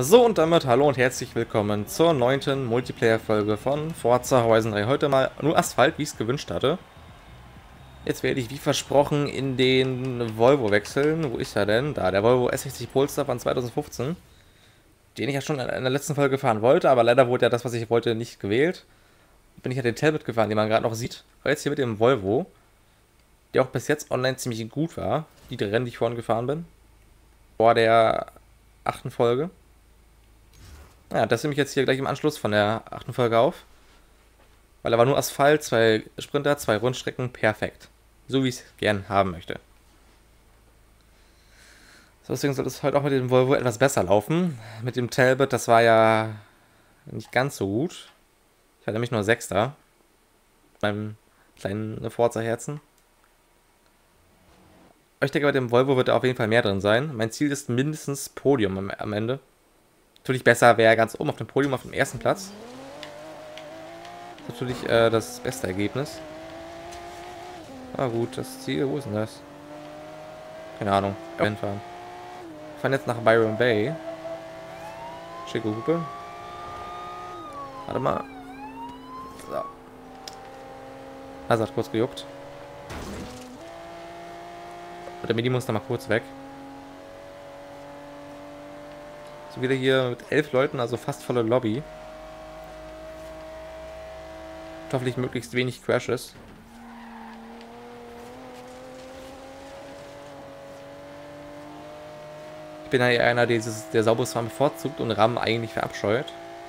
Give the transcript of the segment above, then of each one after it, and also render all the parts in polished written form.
So, und damit hallo und herzlich willkommen zur 9. Multiplayer-Folge von Forza Horizon 3. Heute mal nur Asphalt, wie ich es gewünscht hatte. Jetzt werde ich, wie versprochen, in den Volvo wechseln. Wo ist er denn? Da, der Volvo S60 Polestar von 2015. Den ich ja schon in der letzten Folge fahren wollte, aber leider wurde ja das, was ich wollte, nicht gewählt. Bin ich ja den Talbot gefahren, den man gerade noch sieht. Aber jetzt hier mit dem Volvo, der auch bis jetzt online ziemlich gut war. Die Rennen, die ich vorhin gefahren bin. Vor der 8. Folge. Ja, das nehme ich jetzt hier gleich im Anschluss von der 8. Folge auf. Weil da war nur Asphalt, 2 Sprinter, 2 Rundstrecken, perfekt. So wie ich es gern haben möchte. So, deswegen soll es heute auch mit dem Volvo etwas besser laufen. Mit dem Talbot, das war ja nicht ganz so gut. Ich hatte nämlich nur Sechster. Beim kleinen Forza-Herzen. Aber ich denke, bei dem Volvo wird da auf jeden Fall mehr drin sein. Mein Ziel ist mindestens Podium am Ende. Natürlich besser wäre ganz oben auf dem Podium auf dem ersten Platz. Das ist natürlich das beste Ergebnis. Ah gut, das Ziel, wo ist denn das? Keine Ahnung, hinfahren. Wir fahren jetzt nach Byron Bay. Schicke Hupe. Warte mal. So. Das hat kurz gejuckt. Und der Mini muss noch mal kurz weg. So wieder hier mit 11 Leuten, also fast volle Lobby. Hoffentlich möglichst wenig Crashes. Ich bin ja einer, der sauberes Fahren bevorzugt und Rammen eigentlich verabscheut.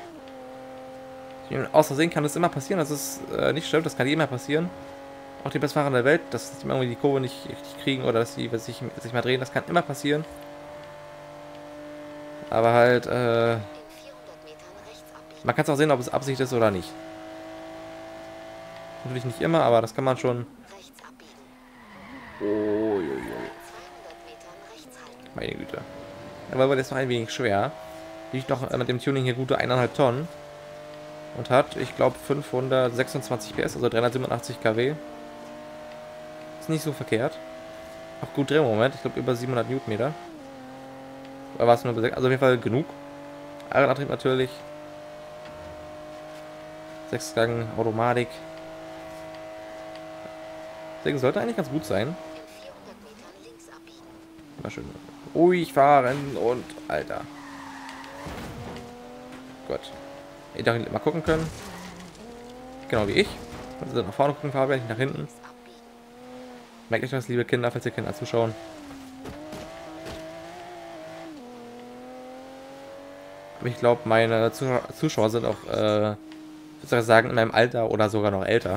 Aus Versehen kann das immer passieren, das ist nicht schlimm, das kann immer passieren. Auch die Bestfahrer der Welt, dass die irgendwie die Kurve nicht richtig kriegen oder dass sie sich mal drehen, das kann immer passieren. Aber halt, man kann es auch sehen, ob es Absicht ist oder nicht. Natürlich nicht immer, aber das kann man schon. Oh, meine Güte. Aber das ist noch ein wenig schwer. Liegt noch mit dem Tuning hier gute 1,5 Tonnen. Und hat, ich glaube, 526 PS, also 387 kW. Ist nicht so verkehrt. Auch gut Drehmoment, ich glaube über 700 Newtonmeter. Oder war es nur, also auf jeden Fall genug. Allradantrieb natürlich. 6-Gang Automatik. Deswegen sollte eigentlich ganz gut sein. Mal schön ruhig fahren und Alter. Gott. Ich dachte, mal gucken können. Genau wie ich. Also nach vorne gucken, fahre ich nach hinten. Merkt euch das, liebe Kinder, falls ihr Kinder zuschauen. Aber ich glaube, meine Zuschauer sind auch, ich würde sagen, in meinem Alter oder sogar noch älter.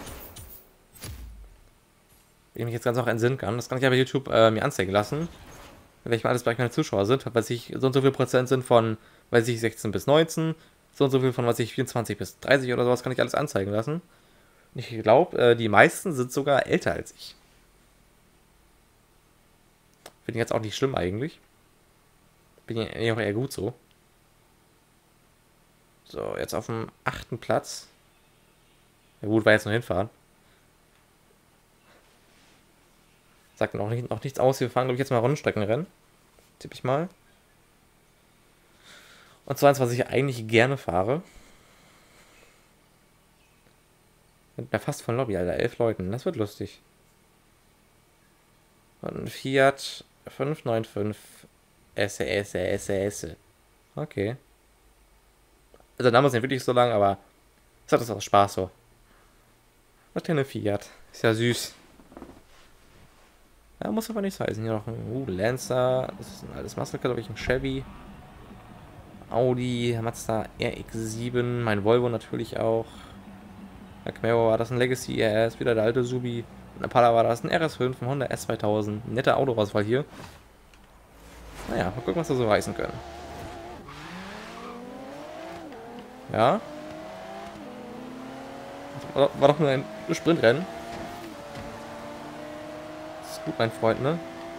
Wenn ich mich jetzt ganz noch entsinnen kann. Das kann ich aber YouTube mir anzeigen lassen. Welche alles bei meine Zuschauer sind. Weiß ich, so und so viel Prozent sind von, weiß ich, 16 bis 19. So und so viel von, weiß ich, 24 bis 30 oder sowas kann ich alles anzeigen lassen. Ich glaube, die meisten sind sogar älter als ich. Finde ich jetzt auch nicht schlimm eigentlich. Bin ja auch eher gut so. So, jetzt auf dem 8. Platz. Ja gut, war jetzt noch hinfahren. Sagt noch nichts aus. Wir fahren, glaube ich, jetzt mal Rundstreckenrennen. Tippe ich mal. Und zwar, was ich eigentlich gerne fahre. Mit einer fast von Lobby, Alter. 11 Leuten. Das wird lustig. Und ein Fiat 595 SES. Okay. Also der Name ist nicht wirklich so lang, aber es hat das auch Spaß so. Was denn eine Fiat? Ist ja süß. Ja, muss aber nicht heißen. Hier noch ein Lancer. Das ist ein altes Muscle Car, glaube ich, ein Chevy. Audi, Mazda RX-7. Mein Volvo natürlich auch. Der Camaro war das ein Legacy RS. Wieder der alte Subi. Ein Impala war das ein RS5, ein Honda S2000. Netter Autoauswahl hier. Naja, mal gucken, was wir so reißen können. Ja. War doch nur ein Sprintrennen. Das ist gut, mein Freund, ne?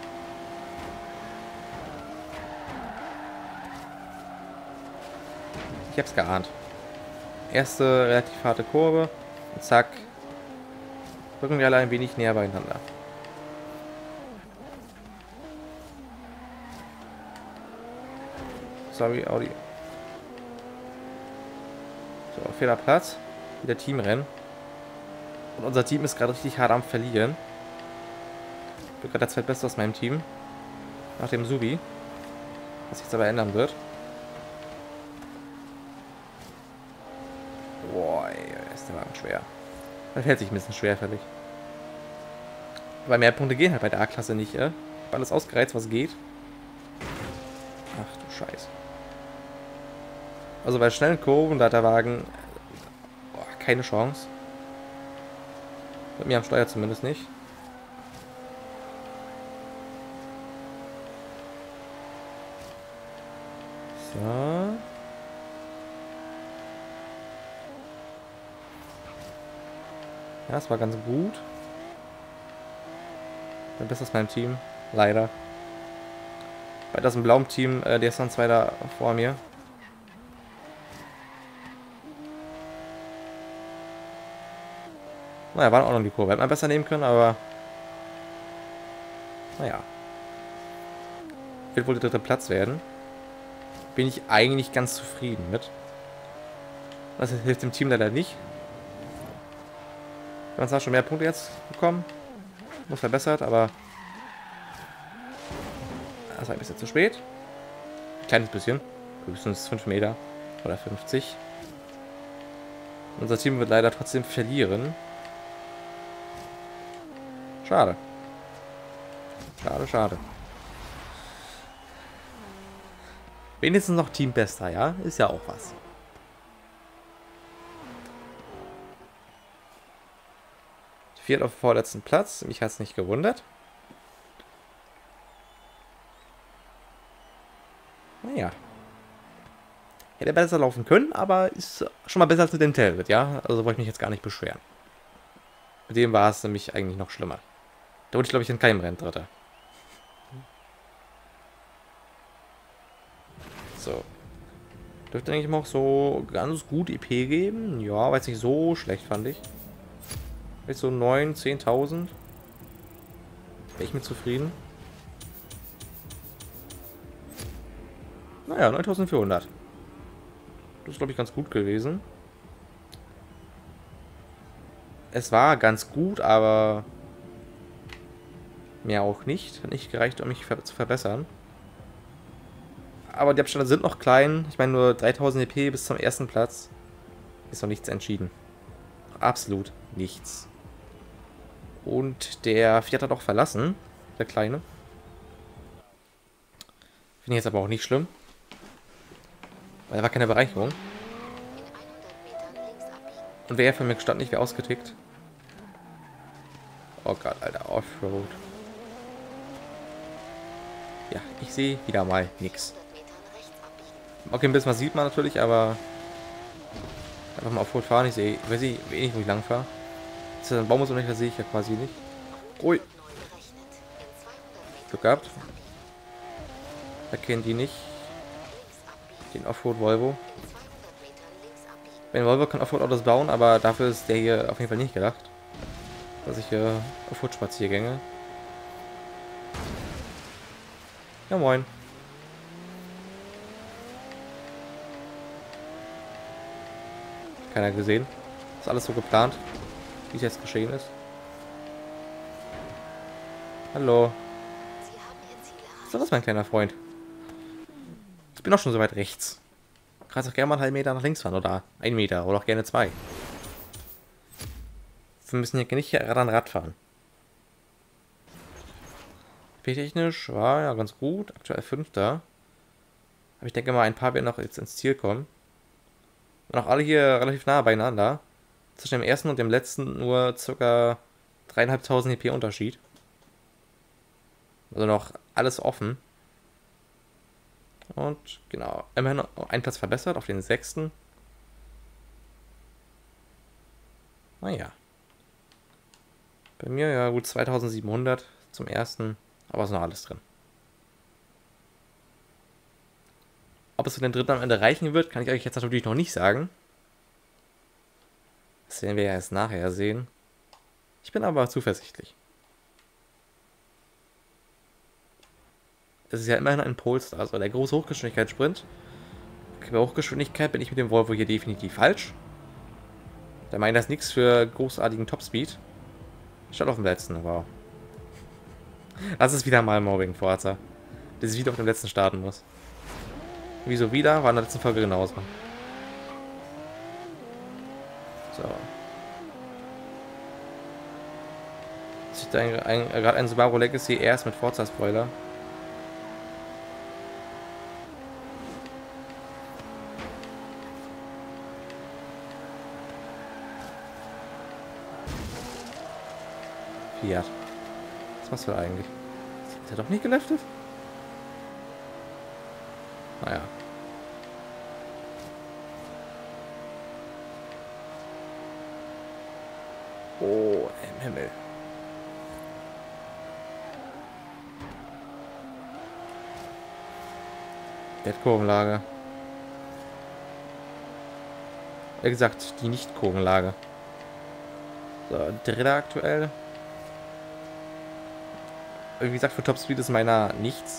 Ich hab's geahnt. Erste relativ harte Kurve. Und zack. Rücken wir alle ein wenig näher beieinander. Sorry, Audi. So, vierter Platz. Wieder Teamrennen. Und unser Team ist gerade richtig hart am Verlieren. Ich bin gerade der Zweitbeste aus meinem Team. Nach dem Subi. Was sich jetzt aber ändern wird. Boah, ey, ist der Wagen schwer. Das hält sich ein bisschen schwerfällig. Aber mehr Punkte gehen halt bei der A-Klasse nicht, Ich hab alles ausgereizt, was geht. Ach du Scheiße. Also bei schnellen Kurven, da hat der Wagen keine Chance. Bei mir am Steuer zumindest nicht. So. Ja, das war ganz gut. Dann ist das mein Team. Leider. Weil das ein blauem Team, der ist dann zweiter vor mir. Naja, war auch noch die Kurve. Hätte man besser nehmen können, aber... Naja. Wird wohl der dritte Platz werden. Bin ich eigentlich ganz zufrieden mit. Das hilft dem Team leider nicht. Wir haben zwar schon mehr Punkte jetzt bekommen. Muss verbessert, aber... Das war ein bisschen zu spät. Ein kleines bisschen. Höchstens 5 Meter. Oder 50. Unser Team wird leider trotzdem verlieren. Schade. Schade, schade. Wenigstens noch Teambester, ja? Ist ja auch was. Viert auf dem vorletzten Platz. Mich hat es nicht gewundert. Naja. Hätte besser laufen können, aber ist schon mal besser als mit dem Tailwind, ja? Also wollte ich mich jetzt gar nicht beschweren. Mit dem war es nämlich eigentlich noch schlimmer. Da wurde ich, glaube ich, in keinem Rennen Dritter. So. Dürfte eigentlich auch so ganz gut IP geben. Ja, war jetzt nicht so schlecht, fand ich. Jetzt so 9.000, 10.000. Wäre ich mit zufrieden. Naja, 9.400. Das ist, glaube ich, ganz gut gewesen. Es war ganz gut, aber mehr auch nicht. Hat nicht gereicht, um mich zu verbessern. Aber die Abstände sind noch klein. Ich meine, nur 3.000 EP bis zum ersten Platz. Ist noch nichts entschieden. Absolut nichts. Und der Fiat hat auch verlassen. Der Kleine. Finde ich jetzt aber auch nicht schlimm. Weil da war keine Bereicherung. Und wer von mir gestanden, ich wäre ausgetickt. Oh Gott, Alter, Offroad. Ja, ich sehe wieder mal nix. Okay, ein bisschen was sieht man natürlich, aber einfach mal Offroad fahren. Ich sehe, weiß ich wenig, wo ich lang fahre. Ist das ein Baum oder nicht, das sehe ich ja quasi nicht. Ui. Glück gehabt. Erkennen die nicht. Den Offroad Volvo. Wenn Volvo kann Offroad-Autos bauen, aber dafür ist der hier auf jeden Fall nicht gedacht. Dass ich hier Offroad-Spaziergänge. Ja, moin. Keiner gesehen. Ist alles so geplant, wie es jetzt geschehen ist. Hallo. Was ist das, mein kleiner Freund? Ich bin auch schon so weit rechts. Kannst auch gerne mal einen halben Meter nach links fahren oder 1 Meter oder auch gerne 2. Wir müssen hier nicht an Rad fahren. Technisch war ja ganz gut. Aktuell 5. Aber ich denke mal, ein paar werden noch jetzt ins Ziel kommen. Und auch alle hier relativ nah beieinander. Zwischen dem ersten und dem letzten nur ca. 3.500 EP Unterschied. Also noch alles offen. Und genau, immerhin ein Platz verbessert auf den 6. Naja. Bei mir ja gut 2.700 zum ersten. Aber ist noch alles drin. Ob es für den dritten am Ende reichen wird, kann ich euch jetzt natürlich noch nicht sagen. Das werden wir ja erst nachher sehen. Ich bin aber zuversichtlich. Es ist ja immerhin ein Polestar, also der große Hochgeschwindigkeitssprint. Bei Hochgeschwindigkeit bin ich mit dem Volvo hier definitiv falsch. Der meint das nichts für großartigen Topspeed. Statt auf dem letzten, wow. Das ist wieder mal Mobbing, Forza. Dass ich wieder auf dem letzten starten muss. Wieso wieder? War in der letzten Folge genauso. So. Sieht gerade ein Subaru Legacy erst mit Forza Spoiler. Fiat. Was machst du da eigentlich? Ist er doch nicht geleftet? Naja. Oh, im Himmel. Kurvenlage. Wie gesagt, die Nicht-Kurvenlage. So, dritter aktuell. Wie gesagt, für Topspeed ist meiner nichts.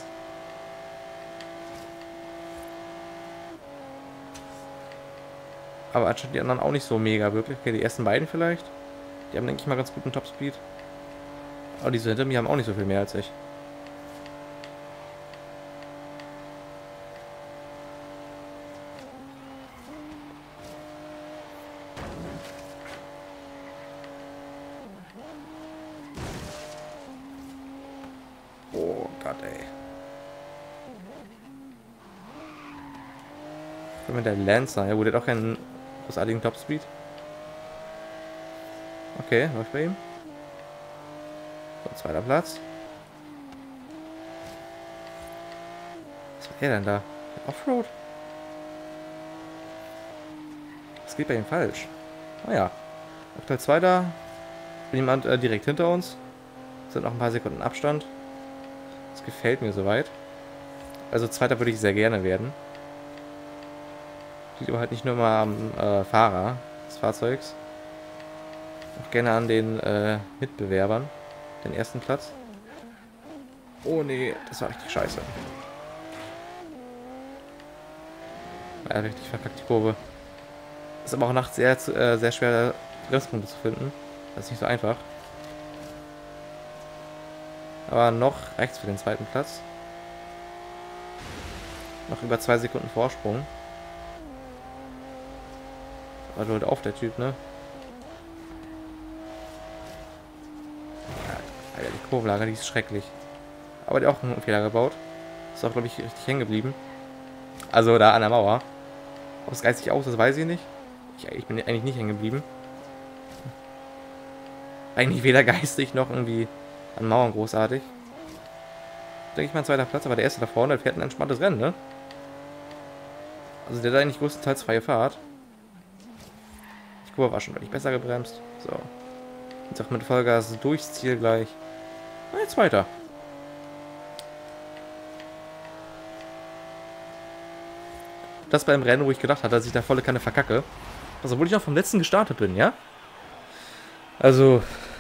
Aber anstatt die anderen auch nicht so mega wirklich. Okay, die ersten beiden vielleicht. Die haben, denke ich mal, ganz guten Topspeed. Aber diese hinter mir haben auch nicht so viel mehr als ich. Oh Gott, ey. Mit der Lancer, ja gut, der hat auch keinen großartigen Topspeed. Okay, läuft bei ihm. So, zweiter Platz. Was war der denn da? Offroad? Was geht bei ihm falsch? Naja. Aktuell zweiter. Jemand direkt hinter uns. Sind noch ein paar Sekunden Abstand. Das gefällt mir soweit. Also zweiter würde ich sehr gerne werden. Liegt aber halt nicht nur mal am Fahrer des Fahrzeugs. Auch gerne an den Mitbewerbern. Den ersten Platz. Oh nee, das war richtig scheiße. Ja, richtig verkackt die Kurve. Ist aber auch nachts sehr schwer, Bremspunkte zu finden. Das ist nicht so einfach. Aber noch reicht's für den zweiten Platz. Noch über 2 Sekunden Vorsprung. Aber halt auf der Typ, ne? Ja, Alter, die Kurvenlage, die ist schrecklich. Aber der hat auch einen Fehler gebaut. Ist auch, glaube ich, richtig hängen geblieben. Also da an der Mauer. Ob es geistig aus, das weiß ich nicht. Ich bin eigentlich nicht hängen geblieben. Eigentlich weder geistig noch irgendwie an Mauern großartig. Denke ich mal, ein zweiter Platz, aber der erste da vorne, der fährt ein entspanntes Rennen, ne? Also der hat eigentlich größtenteils freie Fahrt. Die Kurve war schon deutlich besser gebremst. So. Jetzt auch mit Vollgas durchs Ziel gleich. Na, jetzt weiter. Das beim Rennen, wo ich gedacht hatte, dass ich da volle Kanne verkacke. Also, obwohl ich noch vom letzten gestartet bin, ja? Also,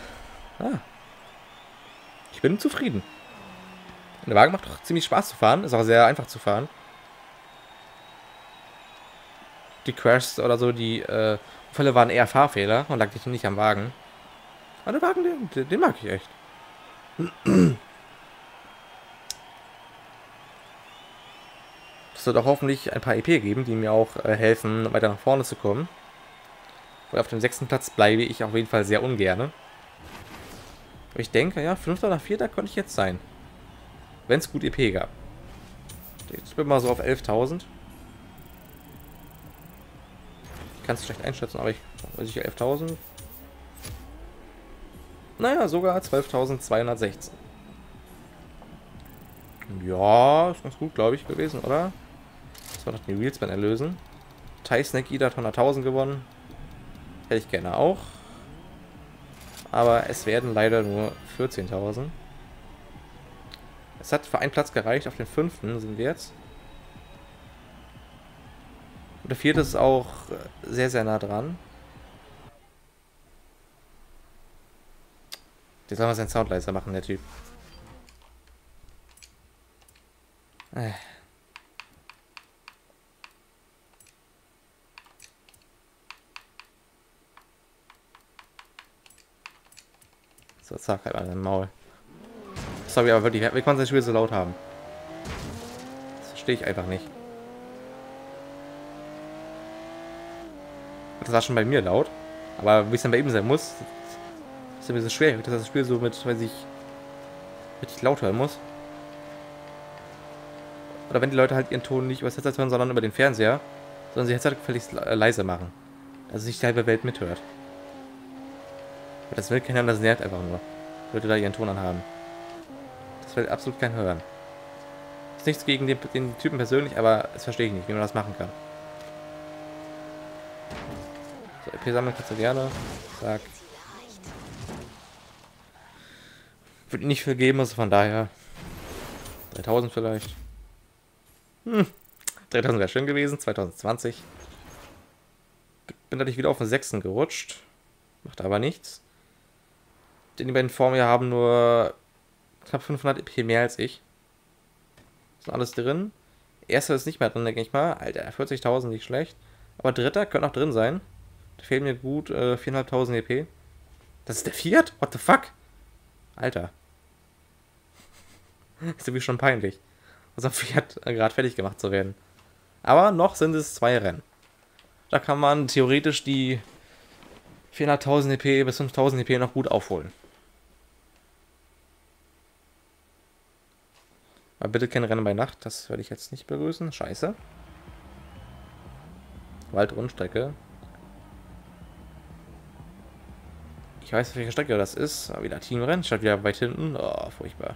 ich bin zufrieden. Der Wagen macht doch ziemlich Spaß zu fahren. Ist auch sehr einfach zu fahren. Die Crashs oder so, die Fälle waren eher Fahrfehler und lag nicht am Wagen. Aber der Wagen, den mag ich echt. Es wird auch hoffentlich ein paar EP geben, die mir auch helfen, weiter nach vorne zu kommen. Weil auf dem 6. Platz bleibe ich auf jeden Fall sehr ungern. Aber ich denke, ja, 5. oder 4. könnte ich jetzt sein. Wenn es gut EP gab. Jetzt bin mal so auf 11.000. Ich kann es schlecht einschätzen, aber ich weiß nicht, 11.000. Naja, sogar 12.216. Ja, ist ganz gut, glaube ich, gewesen, oder? Das war doch die Wheelspan erlösen. Ty-Snack hat 100.000 gewonnen. Hätte ich gerne auch. Aber es werden leider nur 14.000. Es hat für einen Platz gereicht. Auf den 5. sind wir jetzt. Und der 4. ist auch sehr, sehr nah dran. Jetzt soll mal seinen Sound leiser machen, der Typ. So, zack, halt an deinem Maul. Sorry, aber wirklich, wie kann das Spiel so laut haben? Das verstehe ich einfach nicht. Das war schon bei mir laut. Aber wie es dann bei ihm sein muss, ist ein bisschen schwer, dass das Spiel so mit, weiß ich, richtig laut hören muss. Oder wenn die Leute halt ihren Ton nicht über das Headset hören, sondern über den Fernseher, sondern sie Headset gefälligst leise machen. Dass sich die halbe Welt mithört. Aber das will keiner, das nervt einfach nur. Die Leute da ihren Ton anhaben. Das will absolut kein hören. Ist nichts gegen den Typen persönlich, aber das verstehe ich nicht, wie man das machen kann. So, EP sammeln kannst du gerne. Sag. Würde nicht viel geben, also von daher 3000 vielleicht. 3000 wäre schön gewesen, 2020. Bin dadurch wieder auf den 6. gerutscht. Macht aber nichts. Denn die beiden vor mir haben nur knapp 500 EP mehr als ich. Ist alles drin. Erster ist nicht mehr drin, denke ich mal. Alter, 40.000 nicht schlecht. Aber dritter könnte noch drin sein. Da fehlen mir gut 4.500 EP. Das ist der Fiat? What the fuck? Alter. Ist irgendwie schon peinlich. Also Fiat gerade fertig gemacht zu werden. Aber noch sind es 2 Rennen. Da kann man theoretisch die 400.000 EP bis 5.000 EP noch gut aufholen. Aber bitte kein Rennen bei Nacht, das werde ich jetzt nicht begrüßen. Scheiße. Waldrundstrecke. Ich weiß, welche Strecke das ist. Aber wieder Teamrennen, statt wieder weit hinten. Oh, furchtbar.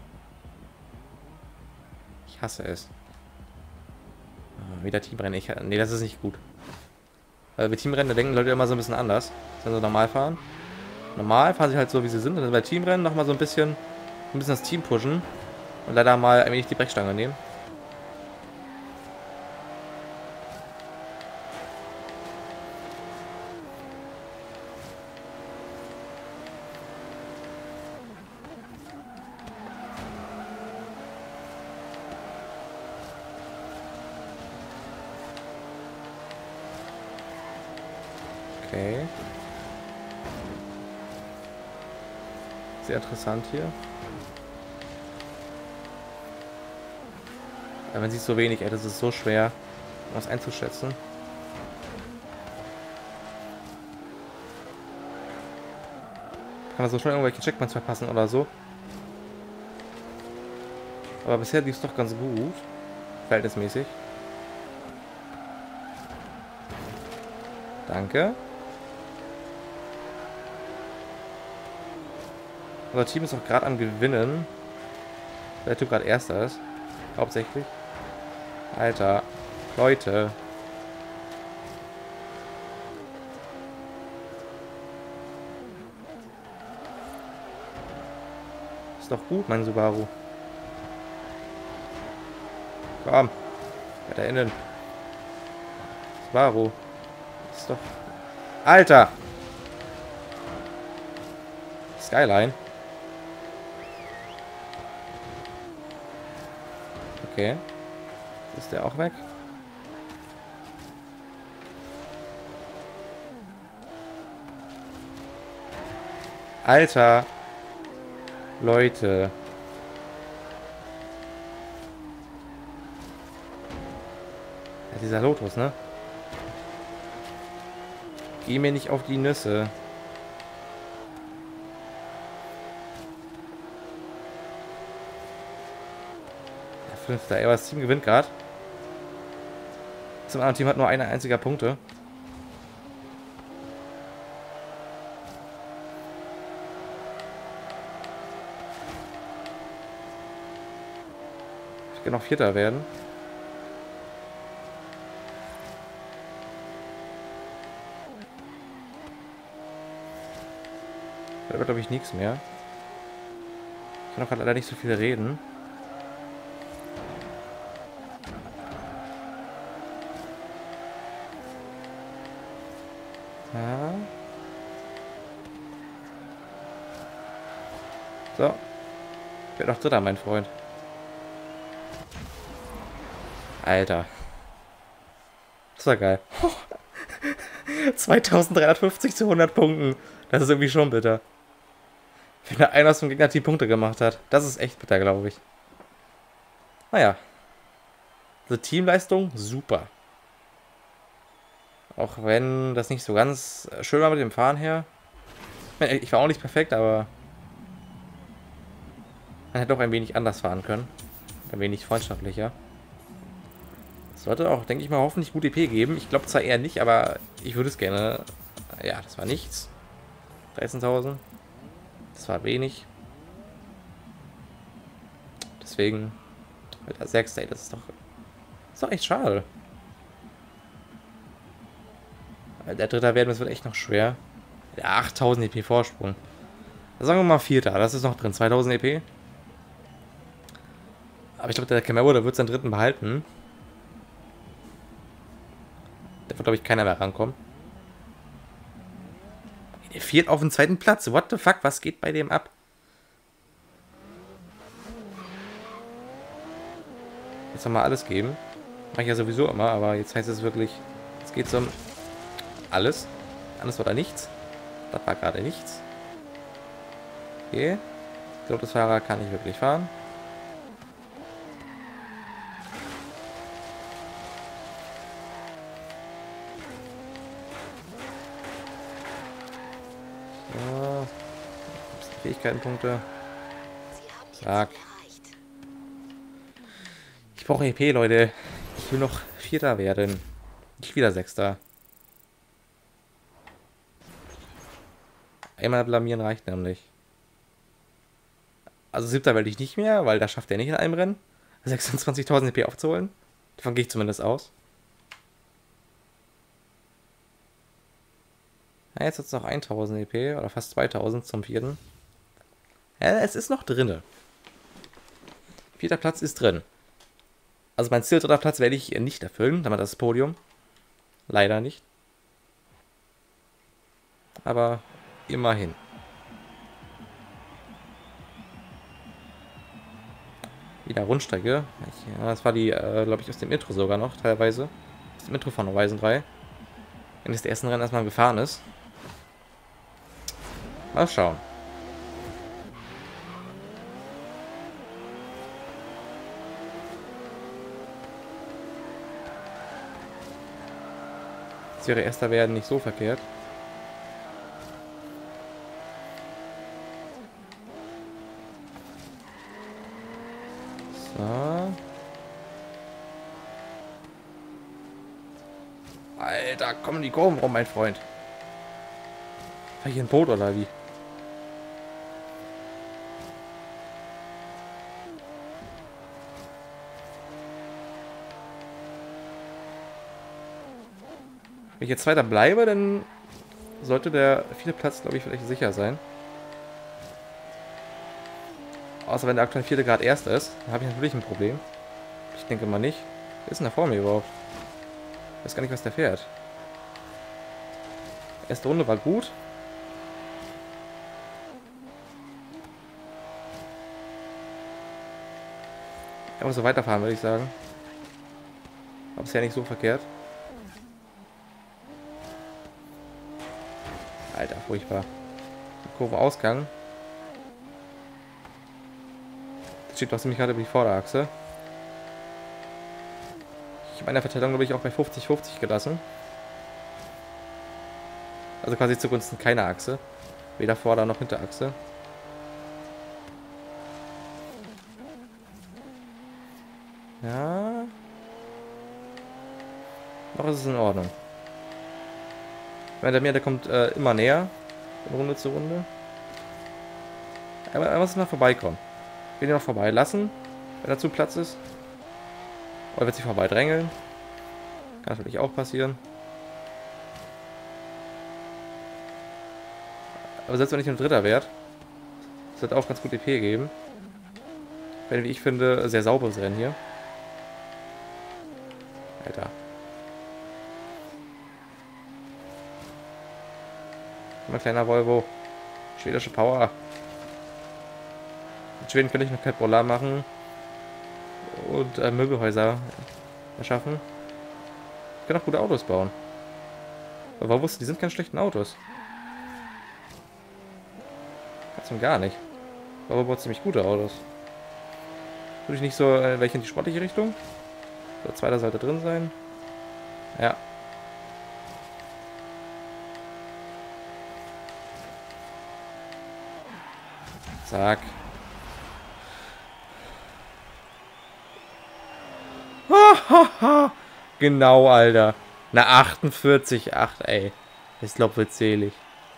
Ich hasse es. Wieder Teamrennen. Nee, das ist nicht gut. Weil bei Teamrennen, da denken Leute immer so ein bisschen anders. Wenn sie normal fahren. Normal fahren sie halt so, wie sie sind. Und dann bei Teamrennen nochmal so ein bisschen das Team pushen. Und leider mal ein wenig die Brechstange nehmen. Okay. Sehr interessant hier. Ja, man sieht so wenig, ey, das ist so schwer, was einzuschätzen. Kann man so schnell irgendwelche Checkpoints verpassen oder so. Aber bisher lief es doch ganz gut. Verhältnismäßig. Danke. Unser Team ist auch gerade am Gewinnen. Der Typ gerade Erster ist. Hauptsächlich. Alter. Leute. Ist doch gut, mein Subaru. Komm. Weiter innen. Subaru. Ist doch... Alter! Skyline. Okay. Ist der auch weg? Alter. Leute. Ja, dieser Lotus, ne? Geh mir nicht auf die Nüsse. Der Fünfte. Ey, das Team gewinnt gerade. Zum anderen Team hat nur eine einziger Punkte. Ich kann noch Vierter werden. Da wird, glaube ich, nichts mehr. Ich kann auch gerade leider nicht so viel reden. Ja. So. Ich werde noch Dritter, mein Freund. Alter. Das war geil. 2350 zu 100 Punkten. Das ist irgendwie schon bitter. Wenn da einer aus dem Gegnerteam Punkte gemacht hat. Das ist echt bitter, glaube ich. Naja. Also Teamleistung, super. Auch wenn das nicht so ganz schön war mit dem Fahren her. Ich war auch nicht perfekt, aber man hätte auch ein wenig anders fahren können. Ein wenig freundschaftlicher. Sollte auch, denke ich mal, hoffentlich gut EP geben. Ich glaube zwar eher nicht, aber ich würde es gerne. Ja, das war nichts. 13.000. Das war wenig. Deswegen. Alter, 6, ey, das ist doch echt schade. Weil der Dritter werden, das wird echt noch schwer. Der 8000 EP Vorsprung. Sagen wir mal Vierter, das ist noch drin. 2000 EP. Aber ich glaube, der Camaro, der wird seinen dritten behalten. Da wird, glaube ich, keiner mehr rankommen. Der fehlt auf dem zweiten Platz. What the fuck? Was geht bei dem ab? Jetzt nochmal alles geben. Mache ich ja sowieso immer, aber jetzt heißt es wirklich, es geht um alles. Alles oder nichts. Das war gerade nichts. Okay. Ich glaube, das Fahrrad kann nicht wirklich fahren. So. Fähigkeitenpunkte. Zack. Ich brauche EP, Leute. Ich will noch Vierter werden. Nicht wieder Sechster. Einmal blamieren reicht nämlich. Also Siebter werde ich nicht mehr, weil das schafft er nicht in einem Rennen. 26.000 EP aufzuholen. Davon gehe ich zumindest aus. Ja, jetzt hat es noch 1000 EP oder fast 2000 zum vierten. Ja, es ist noch drinne. Vierter Platz ist drin. Also mein Ziel dritter Platz werde ich nicht erfüllen, damit das Podium. Leider nicht. Aber immerhin. Wieder Rundstrecke. Das war die, glaube ich, aus dem Intro sogar noch, teilweise. Aus dem Intro von Horizon 3. Wenn es der ersten Rennen erstmal gefahren ist. Mal schauen. Jetzt wäre erster werden nicht so verkehrt. So. Alter, kommen die Kurven rum, mein Freund. War ich ein Boot oder wie? Wenn ich jetzt Zweiter bleibe, dann sollte der vierte Platz, glaube ich, vielleicht sicher sein. Außer wenn der aktuelle vierte Grad Erster ist, dann habe ich natürlich ein Problem. Ich denke mal nicht. Wer ist denn da vor mir überhaupt? Ich weiß gar nicht, was der fährt. Erste Runde war gut. Einfach so weiterfahren, würde ich sagen. Aber ist ja nicht so verkehrt. Alter, furchtbar. Kurve Ausgang. Das steht doch ziemlich gerade über die Vorderachse. Ich habe in der Verteilung, glaube ich, auch bei 50-50 gelassen. Also quasi zugunsten keiner Achse. Weder Vorder- noch Hinterachse. Ja. Noch ist es in Ordnung. Weil der kommt immer näher. Von Runde zu Runde. Aber er muss mal vorbeikommen. Ich will ihn noch vorbeilassen, wenn er zu Platz ist. Oder wird sich vorbei drängeln. Kann natürlich auch passieren. Aber selbst wenn ich ein Dritter werde, das wird auch ganz gut EP geben. Wenn, wie ich finde, sehr sauberes Rennen hier. Alter. Mal kleiner Volvo. Schwedische Power. In Schweden könnte ich noch Catbola machen. Und Möbelhäuser erschaffen. Ich kann auch gute Autos bauen. Aber wusste, die sind keine schlechten Autos. Kannst trotzdem gar nicht. Volvo baut ziemlich gute Autos. Würde ich nicht so welche in die sportliche Richtung? Der zweite sollte drin sein. Ja. Zack. Genau, Alter. Na 48,8, ey. Ich glaube, wird zählig.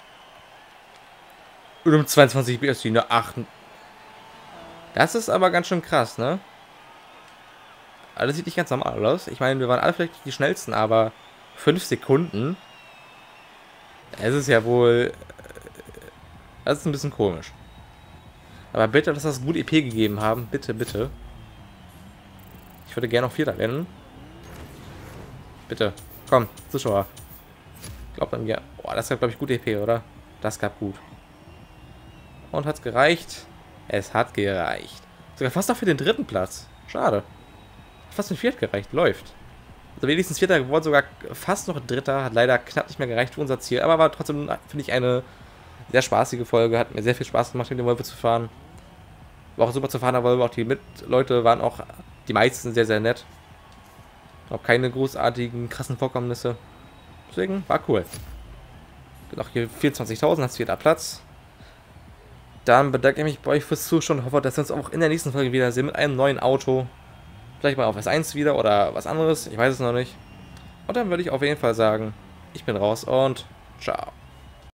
Und um 22 BSC eine 8. Das ist aber ganz schön krass, ne? Also das sieht nicht ganz normal aus. Ich meine, wir waren alle vielleicht nicht die schnellsten, aber 5 Sekunden. Es ist ja wohl... Das ist ein bisschen komisch. Aber bitte, dass das gut EP gegeben haben. Bitte, bitte. Ich würde gerne noch Vierter werden. Bitte. Komm, Zuschauer. Glaubt an mir. Boah, das gab, glaube ich, gut EP, oder? Das gab gut. Und hat's gereicht? Es hat gereicht. Sogar fast noch für den dritten Platz. Schade. Fast den vierten gereicht. Läuft. Also wenigstens Vierter geworden, sogar fast noch Dritter. Hat leider knapp nicht mehr gereicht für unser Ziel. Aber war trotzdem, finde ich, eine sehr spaßige Folge. Hat mir sehr viel Spaß gemacht, mit dem Volvo zu fahren. War auch super zu fahren, aber auch die Mitleute waren auch die meisten sehr, sehr nett. Auch keine großartigen, krassen Vorkommnisse. Deswegen war cool. Noch hier 24.000 als vierter Platz. Dann bedanke ich mich bei euch fürs Zuschauen und hoffe, dass wir uns auch in der nächsten Folge wiedersehen mit einem neuen Auto. Vielleicht mal auf S1 wieder oder was anderes. Ich weiß es noch nicht. Und dann würde ich auf jeden Fall sagen, ich bin raus und ciao.